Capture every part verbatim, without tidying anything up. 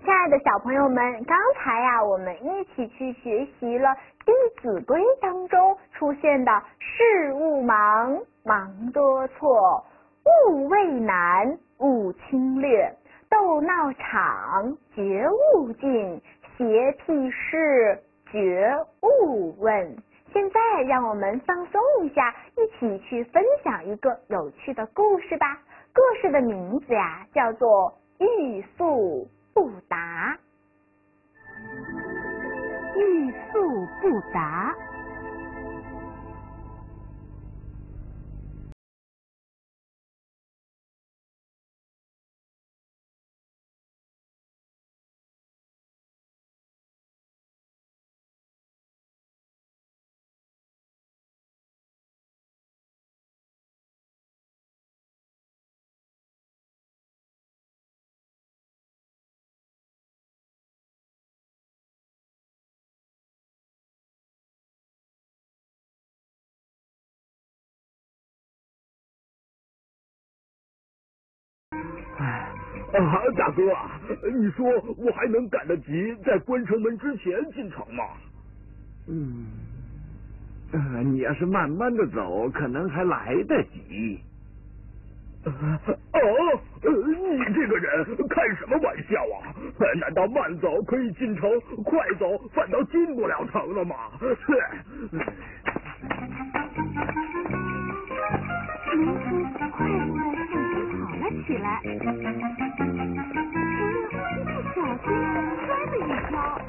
亲爱的小朋友们，刚才呀、啊，我们一起去学习了《弟子规》当中出现的事勿忙，忙多错，勿畏难，勿轻略，斗闹场，绝勿近，邪僻事，绝勿问。现在让我们放松一下，一起去分享一个有趣的故事吧。故事的名字呀，叫做欲速不达。 欲速不达。 啊，大哥啊，你说我还能赶得及在关城门之前进城吗？ 嗯，呃，你要是慢慢的走，可能还来得及。 哦，呃，你这个人开什么玩笑啊？难道慢走可以进城，快走反倒进不了城了吗？ 农夫快步的向前跑了起来，不小心摔了一跤，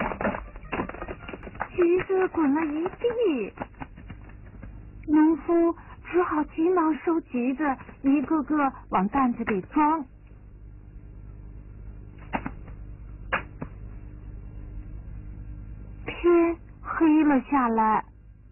橘子滚了一地。农夫只好急忙收橘子，一个个往担子里装。天黑了下来，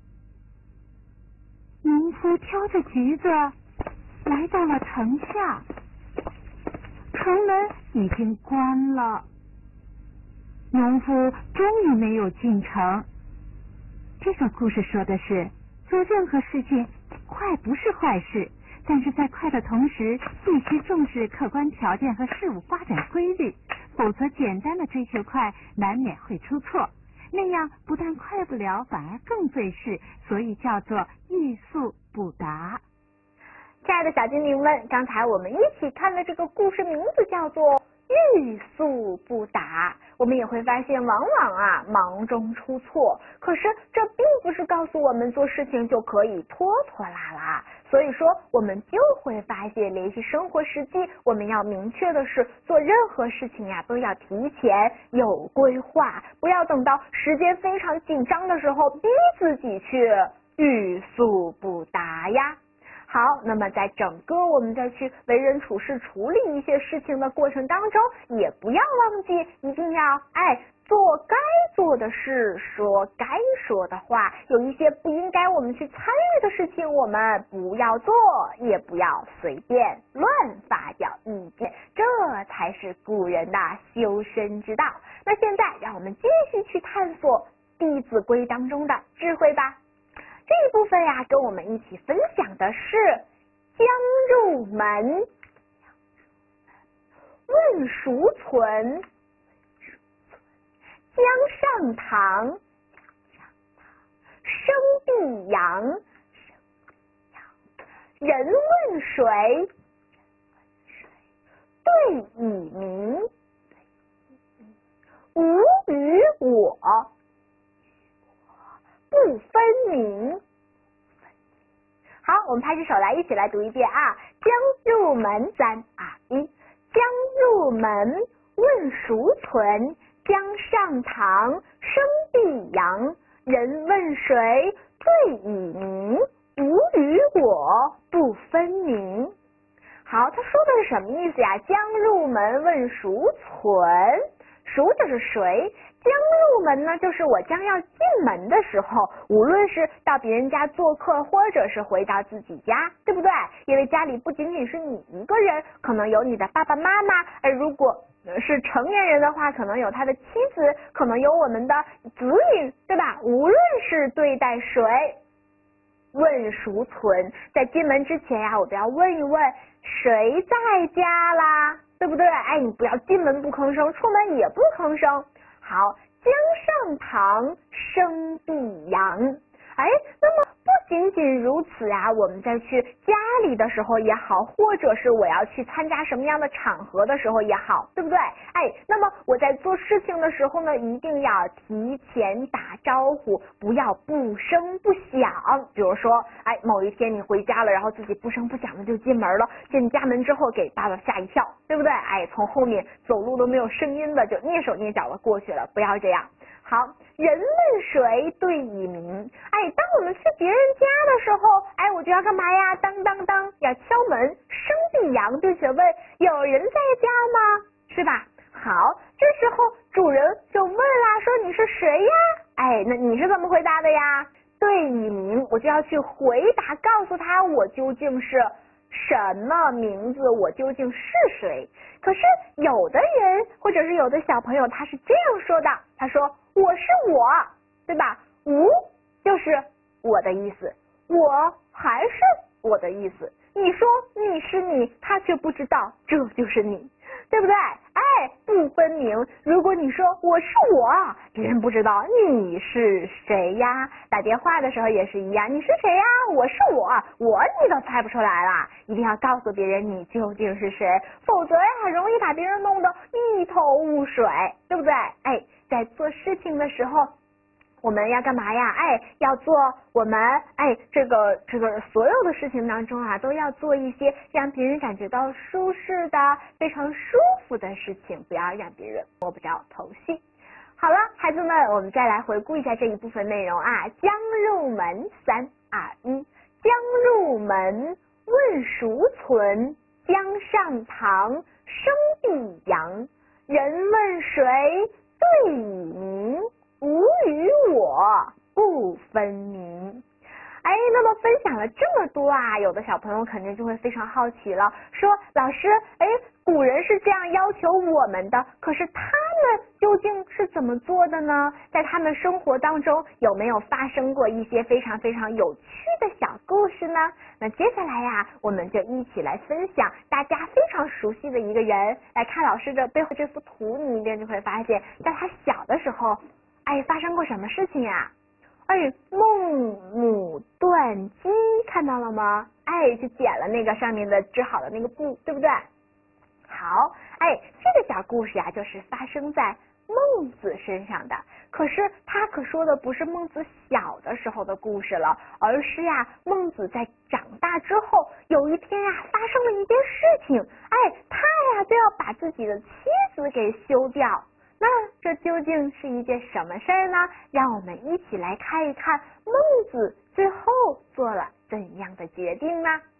农夫挑着橘子来到了城下，城门已经关了，农夫终于没有进城。这个故事说的是，做任何事情快不是坏事，但是在快的同时，必须重视客观条件和事物发展规律，否则简单的追求快，难免会出错。那样不但快不了，反而更费事，所以叫做欲速不达。 亲爱的小精灵们，刚才我们一起看了这个故事，名字叫做欲速不达。我们也会发现，往往啊忙中出错，可是这并不是告诉我们做事情就可以拖拖拉拉。所以说我们就会发现，联系生活实际，我们要明确的是，做任何事情呀都要提前有规划，不要等到时间非常紧张的时候逼自己去欲速不达呀。好，那么在整个我们在去为人处事处理一些事情的过程当中，也不要忘记一定要哎做该做的事，说该说的话，有一些不应该我们去参与的事情我们不要做，也不要随便乱发表意见，这才是古人的修身之道。那现在让我们继续去探索弟子规当中的智慧吧。这一部分呀，跟我们一起分享的是将入门，问孰存，将上堂，生必扬，人问谁，对以明，吾与我，不分明。好，我们拍起手来，一起来读一遍啊！将入门，三二一，将入门，问孰存，将上堂，生必扬，人问谁，对以明，吾与我，不分明。好，他说的是什么意思呀？将入门，问孰存，孰就是谁，将入门呢，就是我将要进门的时候，无论是到别人家做客，或者是回到自己家，对不对？因为家里不仅仅是你一个人，可能有你的爸爸妈妈，而如果是成年人的话，可能有他的妻子，可能有我们的子女，对吧？无论是对待谁，问孰存，在进门之前呀、啊，我都要问一问谁在家啦， 对不对？哎，你不要进门不吭声，出门也不吭声。好，江上堂，生必扬。哎，那么不仅仅如此啊，我们在去家里的时候也好，或者是我要去参加什么样的场合的时候也好，对不对？哎，那么我在做事情的时候呢，一定要提前打招呼，不要不声不响。比如说，哎，某一天你回家了，然后自己不声不响的就进门了，进家门之后给爸爸吓一跳，对不对？哎，从后面走路都没有声音的就蹑手蹑脚的过去了，不要这样。好，人问谁对以明。哎，当我们去别人家的时候，哎，我就要干嘛呀？当当当，要敲门，声必扬，并且问有人在家吗？是吧？好，这时候主人就问啦，说你是谁呀？哎，那你是怎么回答的呀？对以明，我就要去回答，告诉他我究竟是什么名字，我究竟是谁。可是有的人或者是有的小朋友他是这样说的，他说我是我，对吧？吾就是我的意思，我还是我的意思。你说你是你，他却不知道这就是你，对不对？哎，不分明。如果你说我是我，别人不知道你是谁呀。打电话的时候也是一样，你是谁呀？我是我，我你都猜不出来啦。一定要告诉别人你究竟是谁，否则呀，容易把别人弄得一头雾水，对不对？哎，在做事情的时候，我们要干嘛呀？哎，要做我们哎这个这个所有的事情当中啊，都要做一些让别人感觉到舒适的、非常舒服的事情，不要让别人摸不着头绪。好了，孩子们，我们再来回顾一下这一部分内容啊。将入门，三二一，将入门，问孰存？江上堂，生必扬。人问谁？对以明。吾与我不分明。哎，那么分享了这么多啊，有的小朋友肯定就会非常好奇了，说老师，哎，古人是这样要求我们的，可是他们究竟是怎么做的呢？在他们生活当中有没有发生过一些非常非常有趣的小故事呢？那接下来呀，我们就一起来分享大家非常熟悉的一个人。来看老师的背后这幅图，你一定就会发现，在他小的时候，哎，发生过什么事情呀？哎，孟母断机，看到了吗？哎，就剪了那个上面的织好的那个布，对不对？好，哎，这个小故事呀，就是发生在孟子身上的。可是他可说的不是孟子小的时候的故事了，而是呀，孟子在长大之后，有一天呀，发生了一件事情，哎，他呀就要把自己的妻子给休掉。那这究竟是一件什么事儿呢？让我们一起来看一看孟子最后做了怎样的决定呢？